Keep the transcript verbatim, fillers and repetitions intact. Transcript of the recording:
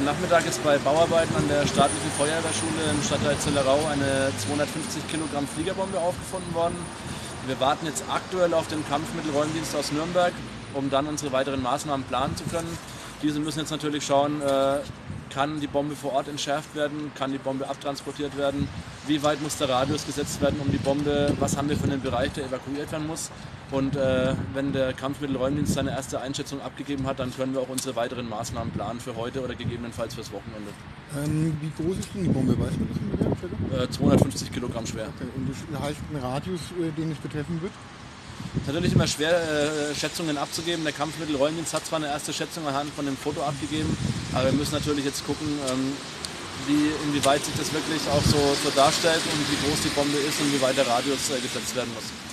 Nachmittag ist bei Bauarbeiten an der staatlichen Feuerwehrschule im Stadtteil Zellerau eine zweihundertfünfzig Kilogramm Fliegerbombe aufgefunden worden. Wir warten jetzt aktuell auf den Kampfmittelräumdienst aus Nürnberg, um dann unsere weiteren Maßnahmen planen zu können. Diese müssen jetzt natürlich schauen, äh, kann die Bombe vor Ort entschärft werden, kann die Bombe abtransportiert werden, wie weit muss der Radius gesetzt werden um die Bombe, was haben wir für einen Bereich, der evakuiert werden muss. Und äh, wenn der Kampfmittelräumdienst seine erste Einschätzung abgegeben hat, dann können wir auch unsere weiteren Maßnahmen planen für heute oder gegebenenfalls fürs Wochenende. Ähm, wie groß ist denn die Bombe? Weißt du das ungefähr? Äh, zweihundertfünfzig Kilogramm schwer. Okay. Und das heißt ein Radius, äh, den es betreffen wird? Es ist natürlich immer schwer, äh, Schätzungen abzugeben. Der Kampfmittelräumdienst hat zwar eine erste Schätzung anhand von dem Foto abgegeben, aber wir müssen natürlich jetzt gucken, ähm, wie, inwieweit sich das wirklich auch so, so darstellt und wie groß die Bombe ist und wie weit der Radius äh, gesetzt werden muss.